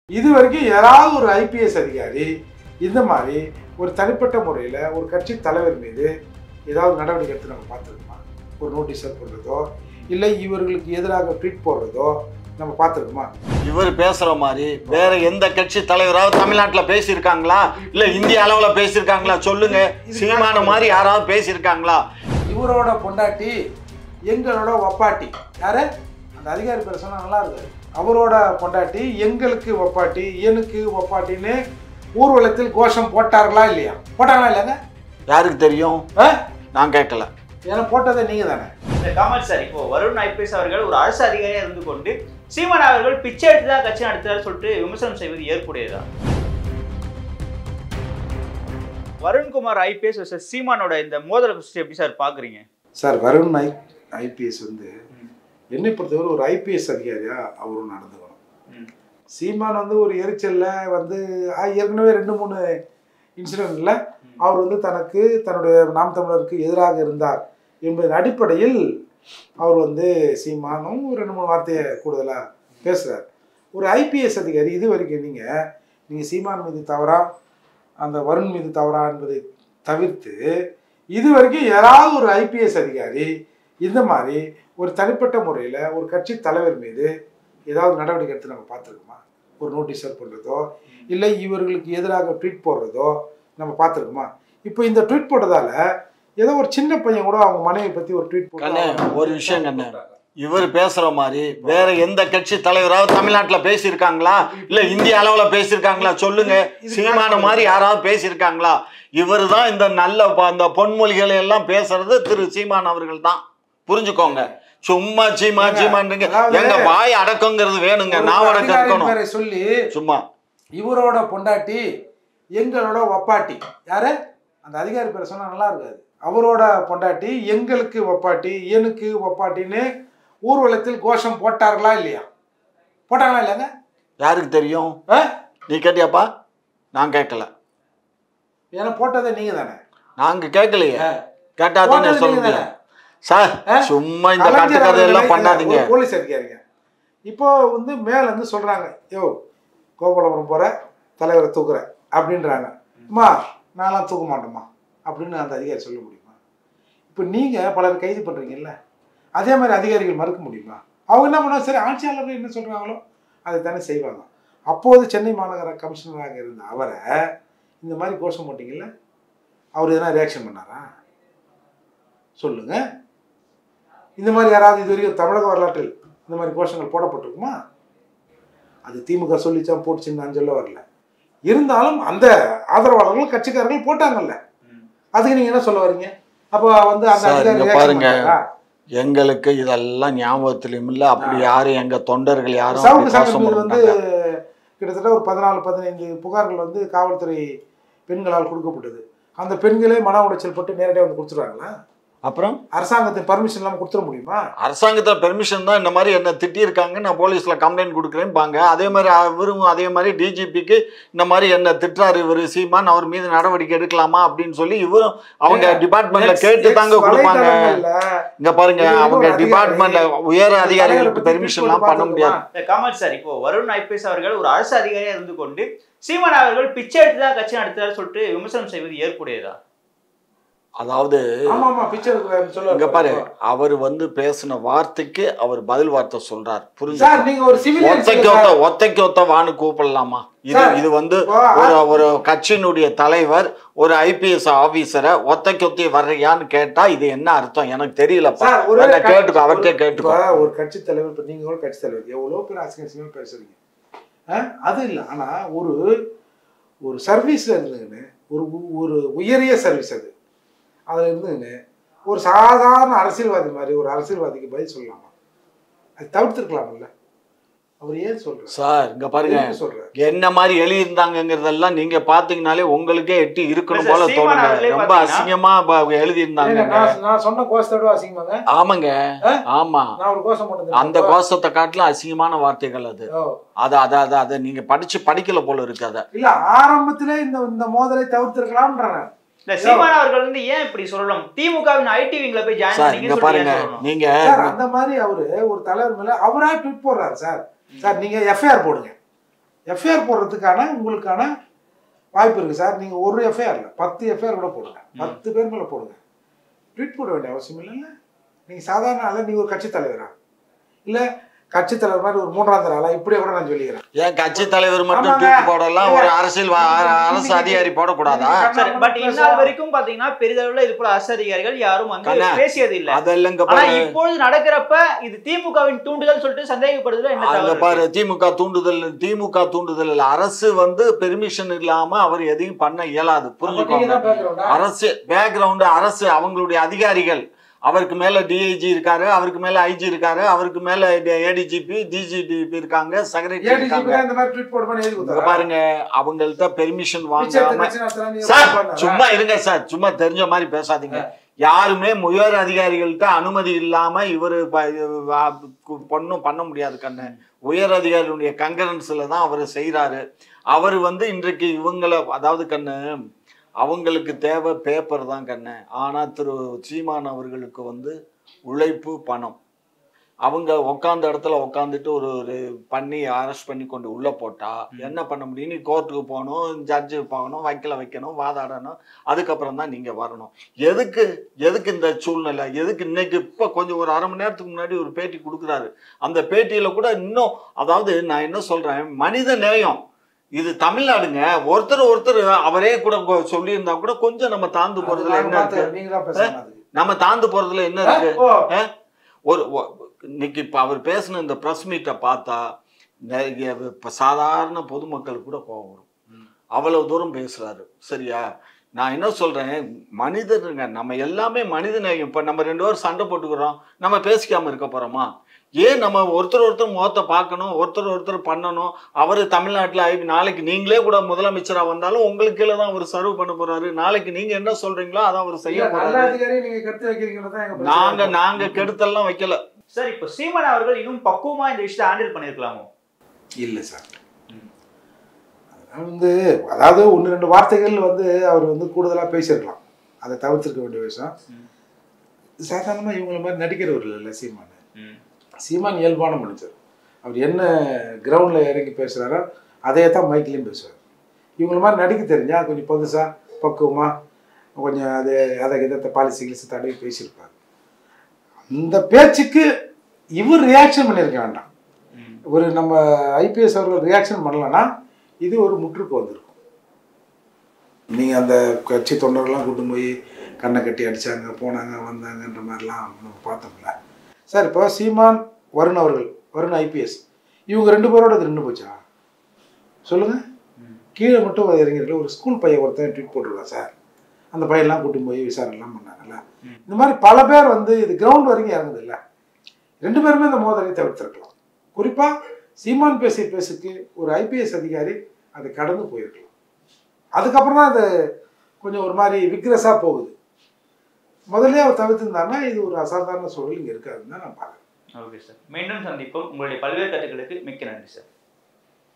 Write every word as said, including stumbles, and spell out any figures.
இது வரைக்கும் யாராவது ஒரு ஐபிஎஸ் அதிகாரி இந்த மாதிரி ஒரு தனிப்பட்ட முறையில் ஒரு கட்சி தலைவர் மீது ஏதாவது நடவடிக்கை எடுத்து நம்ம பார்த்துருக்கோமா? ஒரு நோட்டீஸ் போடுறதோ இல்லை இவர்களுக்கு எதிராக ட்வீட் போடுறதோ நம்ம பார்த்துருக்கோமா? இவர் பேசுற மாதிரி வேற எந்த கட்சி தலைவராவது தமிழ்நாட்டில் பேசியிருக்காங்களா? இல்லை இந்திய அளவில் பேசியிருக்காங்களா? சொல்லுங்க. சீமான மாதிரி யாராவது பேசியிருக்காங்களா? இவரோட பொண்டாட்டி எங்களோட ஒப்பாட்டி யாரு? அந்த அதிகாரி பேர் சொன்னா நல்லா இருக்காது. அவரோட பொண்டாட்டி எங்களுக்கு ஒப்பாட்டி எனக்கு ஒப்பாட்டின்னு ஊர்வலத்தில் கோஷம் போட்டார்களா இல்லையா? போட்டாங்களா இல்லைங்க? யாருக்கு தெரியும்? நான் கேட்கல. ஏன்னா போட்டதே நீங்க தானே. காமெடி சார், இப்போ வருண் ஐபிஎஸ் அவர்கள் ஒரு அரசு அதிகாரியா இருந்து கொண்டு சீமான் அவர்கள் பிச்சை எடுத்து தான் கட்சி நடத்துறாரு சொல்லிட்டு விமர்சனம் செய்வது ஏற்புடையதா? வருண்குமார் ஐபிஎஸ் வர்சஸ் சீமானோட இந்த மோதலை எப்படி சார் பாக்குறீங்க? சார், வருண் ஐ ஐபிஎஸ் வந்து என்னை பொறுத்தவரை ஒரு ஐபிஎஸ் அதிகாரியா அவரும் நடந்துக்கணும். சீமான் வந்து ஒரு எரிச்சல்ல வந்து ஏற்கனவே ரெண்டு மூணு இன்சிடென்ட்ல அவர் வந்து தனக்கு தன்னுடைய நாம் தமிழருக்கு எதிராக இருந்தார் என்பதன் அடிப்படையில் அவர் வந்து சீமானும் ரெண்டு மூணு வார்த்தையை கூடுதலாக பேசுகிறார். ஒரு ஐபிஎஸ் அதிகாரி இது வரைக்கும் நீங்கள் நீங்கள் சீமான் மீது தவறா அந்த வருண் மீது தவறா என்பதை தவிர்த்து இது வரைக்கும் யாராவது ஒரு ஐபிஎஸ் அதிகாரி இந்த மாதிரி ஒரு தனிப்பட்ட முறையில் ஒரு கட்சி தலைவர் மீது ஏதாவது நடவடிக்கை எடுத்து நம்ம பார்த்துருக்கோமா? ஒரு நோட்டீஸ் பண்ணுறதோ இல்லை இவர்களுக்கு எதிராக ட்வீட் போடுறதோ நம்ம பார்த்துருக்கோமா? இப்போ இந்த ட்வீட் போட்டதால ஏதோ ஒரு சின்ன பையன் கூட அவங்க மனைவி பற்றி ஒரு ட்வீட் போட்டு ஒரு விஷயம் கண்ணு, இவர் பேசுற மாதிரி வேற எந்த கட்சி தலைவராவது தமிழ்நாட்டில் பேசியிருக்காங்களா? இல்ல இந்திய அளவுல பேசியிருக்காங்களா? சொல்லுங்க. சீமான மாதிரி யாராவது பேசியிருக்காங்களா? இவர் தான் இந்த நல்ல அந்த பொன்மொழிகளை எல்லாம் பேசுறது திரு சீமான் அவர்கள் தான். புரிஞ்சுக்கோங்க. சும்மா சீமா சீமான்றீங்க. எங்க வாய் அடக்கங்கிறது வேணுங்க. நான் அடக்கணும் சொல்லி சும்மா இவரோட பொண்டாட்டி எங்களோட ஒப்பாட்டி யாரு? அந்த அதிகாரி பேரை சொன்னா நல்லா இருக்காது. அவரோட பொண்டாட்டி எங்களுக்கு ஒப்பாட்டி எனக்கு ஒப்பாட்டின்னு ஊர்வலத்தில் கோஷம் போட்டார்களா இல்லையா? போட்டாங்களா இல்லைங்க? யாருக்கு தெரியும்? நீ கேட்டியாப்பா? நான் கேட்கல. ஏன்னா போட்டதே நீங்க தானே. நாங்க கேட்கலையே. கேட்டா தானே சொல்லுங்க சார். சும்மா இந்த கட்டு கதையெல்லாம் பண்ணாதீங்க. போலீஸ் அதிகாரிங்க இப்போ வந்து மேல இருந்து சொல்றாங்க, யோ கோபாலபுரம் போற தலைவரை தூக்குற அப்படின்றாங்க. அம்மா நான்லாம் தூக்க மாட்டோமா அப்படின்னு அந்த அதிகாரி சொல்ல முடியுமா? இப்போ நீங்க பலர் கைது பண்றீங்கல்ல, அதே மாதிரி அதிகாரிகள் மறுக்க முடியுமா? அவங்க என்ன பண்ணா சரி ஆட்சியாளர்கள் என்ன சொல்றாங்களோ அதை தானே செய்வாங்க. அப்போது சென்னை மாநகர கமிஷனராக இருந்த அவரை இந்த மாதிரி கோஷம் போட்டீங்கல்ல, அவர் எதனா ரியாக்ஷன் பண்ணாரா? சொல்லுங்க. இந்த மாதிரி யாராவது இது வரைக்கும் தமிழக வரலாற்றில் இந்த மாதிரி கோஷங்கள் போடப்பட்டிருக்குமா? அது திமுக சொல்லிச்சா போட்டுச்சுன்னு நான் சொல்ல வரல. இருந்தாலும் அந்த ஆதரவாளர்கள் கட்சிக்காரர்கள் போட்டாங்கல்ல, அதுக்கு நீங்க என்ன சொல்ல வரீங்க? அப்போ வந்து அந்த பாருங்க, எங்களுக்கு இதெல்லாம் ஞாபகத்திலும் இல்லை. அப்படி யாரும் எங்க தொண்டர்கள் யாரும் வந்து கிட்டத்தட்ட ஒரு பதினாலு பதினைந்து புகார்கள் வந்து காவல்துறை பெண்களால் கொடுக்கப்பட்டது. அந்த பெண்களே மன உளைச்சல் பட்டு நேரடியாக வந்து கொடுத்துருவாங்களா? அப்புறம் அரசாங்கத்தின் பர்மிஷன் இல்லாமல் கொடுத்துட முடியுமா? அரசாங்கத்தில் பெர்மிஷன் தான் இந்த மாதிரி என்ன திட்டியிருக்காங்க, நான் போலீஸில் கம்ப்ளைண்ட் கொடுக்குறேன்பாங்க. அதே மாதிரி அவரும் அதே மாதிரி டிஜிபிக்கு இந்த மாதிரி என்ன திட்டுறாரு இவர் சீமான், அவர் மீது நடவடிக்கை எடுக்கலாமா அப்படின்னு சொல்லி இவரும் அவங்க டிபார்ட்மெண்ட்ல கேட்டு தாங்க கொடுப்பாங்க. இங்க பாருங்க, அவங்க டிபார்ட்மெண்ட்ல உயர் அதிகாரிகளுக்கு பெர்மிஷன் எல்லாம் பண்ண முடியாது. காமெடி சார், இப்போ வருண் ஐபிஎஸ் அவர்கள் ஒரு அரசு அதிகாரியா இருந்து கொண்டு சீமான் அவர்கள் பிச்சை எடுத்து தான் கட்சி நடத்துறாரு சொல்லிட்டு விமர்சனம் செய்வது ஏற்புடையதா? அதாவது இங்க பாரு, அவர் வந்து பேசின வார்த்தைக்கு அவர் பதில் வார்த்தை சொல்றாரு. புரிஞ்சு ஒத்தைக்கு ஒத்த வான்னு கூப்பிடலாமா? இது இது வந்து ஒரு ஒரு கட்சியினுடைய தலைவர் ஒரு ஐபிஎஸ் ஆபீசரை ஒத்தைக்கு ஒத்தி வர்றியான்னு கேட்டா இது என்ன அர்த்தம் எனக்கு தெரியலப்பா. கேட்டுக்கோ, அவர்கிட்ட கேட்டுக்கோ. ஒரு கட்சி தலைவர், நீங்க ஒரு கட்சி தலைவர் எவ்வளவு பேர் அசிங்கமா பேசுறீங்க, அது இல்லை. ஆனா ஒரு ஒரு சர்வீஸ்ல இருந்துங்கன்னு ஒரு ஒரு உயரிய சர்வீஸ் அது, அதில் இருந்துங்க ஒரு சாதாரண அரசியல்வாதி மாதிரி ஒரு அரசியல்வாதிக்கு பதில் சொல்லலாமா? அது தவிர்த்துருக்கலாம்ல. அவர் ஏன் சொல்றாரு சார்? இங்க பாருங்க, என்ன மாதிரி எழுதியிருந்தாங்கிறதெல்லாம் நீங்க பாத்தீங்கன்னாலே உங்களுக்கே எட்டி இருக்கணும் போல தோணுங்க. ரொம்ப அசிங்கமா எழுதியிருந்தாங்க. நான் சொன்ன கோஷத்தோட அசிங்கமாங்க. ஆமாங்க, ஆமா. நான் ஒரு கோஷம் போட்டது, அந்த கோஷத்தை காட்டிலும் அசிங்கமான வார்த்தைகள் அது. அது அதை அதை அதை நீங்க படிச்சு படிக்கல போல இருக்கு. அதை இல்ல ஆரம்பத்திலே இந்த இந்த மோதலை தவிர்த்திருக்கலாம்ன்றாங்க. இந்த சீமான் அவர்கள் வந்து ஏன் இப்படி சொல்லணும்? திமுகவின் ஐடி விங்ல போய் ஜாயின் பண்ணீங்க பாருங்க. நீங்க அந்த மாதிரி அவரு ஒரு தலைவர் மேல அவரா ட்வீட் போடுறாரு சார். சார் நீங்க எஃப்ஐஆர் போடுங்க. எஃப்ஐஆர் போடுறதுக்கான உங்களுக்கான வாய்ப்பு இருக்குது சார். நீங்கள் ஒரு எஃப்ஐஆர் இல்லை பத்து எஃப்ஐஆர் கூட போடுங்க, பத்து பேர் மேலே போடுங்க. ட்வீட் போட வேண்டிய அவசியம் இல்லைல்ல. நீங்கள் சாதாரண ஆள நீங்கள் ஒரு கட்சி தலைவரா இல்லை கட்சி தலைவர் மாதிரி ஒரு மூன்றாம் தர ஆளா இப்படியே கூட நான் சொல்லிக்கிறேன். ஏன் கட்சி தலைவர் மட்டும் ட்வீட் போடலாம், ஒரு அரசியல் அரசு அதிகாரி போடக்கூடாதா? பட் இந்நாள் வரைக்கும் பாத்தீங்கன்னா பெரிதளவுல இது போல அரசு அதிகாரிகள் யாரும் வந்து பேசியது இல்ல. ஆனா இப்பொழுது நடக்கிறப்ப இது திமுகவின் தூண்டுதல் சொல்லிட்டு சந்தேகப்படுதுல என்ன பாரு. திமுக தூண்டுதல் திமுக தூண்டுதல் அரசு வந்து பெர்மிஷன் இல்லாம அவர் எதையும் பண்ண இயலாது. புரிஞ்சுக்கோங்க. அரசு பேக்ரவுண்ட் அரசு அவங்களுடைய அதிகாரிகள், அவருக்கு மேல டிஐஜி இருக்காரு, அவருக்கு மேல ஐஜி இருக்காரு, அவருக்கு மேல ஏடிஜிபி டிஜிபி இருக்காங்க, செக்ரட்டரி இருக்காங்க. பாருங்க அவங்கள்ட்ட பெர்மிஷன் வாங்காம சார் சும்மா இருங்க சார், சும்மா தெரிஞ்ச மாதிரி பேசாதீங்க. யாருமே உயர் அதிகாரிகள்கிட்ட அனுமதி இல்லாம இவரு பொண்ணும் பண்ண முடியாது கண்ணு. உயர் அதிகாரிகளுடைய கங்கரன்ஸ்ல தான் அவர் செய்யறாரு. அவர் வந்து இன்றைக்கு இவங்களை அதாவது கண்ணு அவங்களுக்கு தேவை பேப்பர் தான் கண்ணு. ஆனால் திரு சீமான் அவர்களுக்கு வந்து உழைப்பு பணம். அவங்க உக்காந்த இடத்துல உக்காந்துட்டு ஒரு ஒரு பண்ணி அரெஸ்ட் பண்ணி கொண்டு உள்ளே போட்டால் என்ன பண்ண முடியும்? நீ கோர்ட்டுக்கு போகணும், ஜட்ஜு போகணும், வைக்கல வைக்கணும், வாதாடணும், அதுக்கப்புறம் தான் நீங்கள் வரணும். எதுக்கு எதுக்கு இந்த சூழ்நிலை? எதுக்கு இன்னைக்கு இப்போ கொஞ்சம் ஒரு அரை மணி நேரத்துக்கு முன்னாடி ஒரு பேட்டி கொடுக்குறாரு. அந்த பேட்டியில் கூட இன்னும் அதாவது நான் என்ன சொல்கிறேன், மனித நேயம். இது தமிழ்நாடுங்க. ஒருத்தர் ஒருத்தர் அவரே கூட சொல்லியிருந்தா கூட கொஞ்சம் நம்ம தாழ்ந்து போறதுல என்ன இருக்கு? நம்ம தாழ்ந்து போறதுல என்ன இருக்கு? ஒரு இன்னைக்கு இப்ப அவர் பேசின இந்த பிரஸ் மீட்டை பார்த்தா சாதாரண பொதுமக்கள் கூட கோபம் வரும். அவ்வளவு தூரம் பேசுறாரு. சரியா? நான் என்ன சொல்றேன், மனிதருங்க நம்ம எல்லாமே மனித நேயம். இப்ப நம்ம ரெண்டு பேரும் சண்டை போட்டுக்கிறோம், நம்ம பேசிக்காம இருக்க போறோமா? ஏன் நம்ம ஒருத்தர் ஒருத்தர் முகத்தை பார்க்கணும், ஒருத்தர் ஒருத்தர் பண்ணணும். அவர் தமிழ்நாட்டில் ஆகி நாளைக்கு நீங்களே கூட முதலமைச்சராக வந்தாலும் உங்களுக்கு கீழே தான் அவர் சர்வ் பண்ண போறாரு. நாளைக்கு நீங்க என்ன சொல்றீங்களோ அதான் அவர் செய்ய போறாரு. நாங்க நாங்க கெடுத்தெல்லாம் வைக்கல சார். இப்போ சீமான் அவர்கள் இன்னும் பக்குவமா இந்த விஷயத்தை ஹேண்டில் பண்ணிருக்கலாமோ? இல்லை சார். வந்து அதாவது ஒன்று ரெண்டு வார்த்தைகள் வந்து அவர் வந்து கூடுதலாக பேசியிருக்கலாம், அதை தவிர்த்திருக்க வேண்டிய விஷயம். சாதாரணமாக இவங்கள மாதிரி நடிக்கிறவர் இல்லை சீமான். சீமான் இயல்பான மனுஷர். அவர் என்ன கிரவுண்டில் இறங்கி பேசுகிறாரோ அதே தான் மைக்கிலையும் பேசுவார். இவங்கள மாதிரி நடிக்க தெரிஞ்சால் கொஞ்சம் புதுசாக பக்குவமாக கொஞ்சம் அது அதை இதை பாலிசி கிளிசி தடவி பேசியிருப்பார். அந்த பேச்சுக்கு இவர் ரியாக்ஷன் பண்ணியிருக்க வேண்டாம். ஒரு நம்ம ஐபிஎஸ் அவர்கள் ரியாக்ஷன் பண்ணலன்னா இது ஒரு முற்றுக்கு வந்திருக்கும். நீங்கள் அந்த கட்சி தொண்டர்கள்லாம் கூட்டு போய் கண்ணை கட்டி அடித்தாங்க போனாங்க வந்தாங்கன்ற மாதிரிலாம் நம்ம பார்த்தோம்ல சார். இப்போ சீமான் வருண் அவர்கள், வருண் ஐபிஎஸ், இவங்க ரெண்டு பேரோட அது நின்று போச்சா சொல்லுங்கள்? கீழே மட்டும் இறங்கிருக்கல ஒரு ஸ்கூல் பையன் ஒருத்தன் ட்வீட் போட்டுருக்கான் சார். அந்த பையன்லாம் கூட்டி போய் விசாரணைலாம் பண்ணாங்கல்ல. இந்த மாதிரி பல பேர் வந்து இது கிரவுண்ட் வரைக்கும் இறங்குது இல்லை. ரெண்டு பேருமே இந்த மோதலை தவிர்த்திருக்கலாம். குறிப்பாக சீமான் பேசிய பேசுக்கு ஒரு ஐபிஎஸ் அதிகாரி அதை கடந்து போயிருக்கலாம். அதுக்கப்புறம் தான் அது கொஞ்சம் ஒரு மாதிரி விக்ரஸாக போகுது. முதல்ல அவர் தவிர்த்திருந்தாருன்னா இது ஒரு அசாதாரண சூழல் இங்கே இருக்காதுன்னு தான் நான் பார்க்குறேன். ஓகே சார், மீண்டும் சந்திப்போம். உங்களுடைய பல்வேறு கருத்துக்களுக்கு மிக்க நன்றி சார்.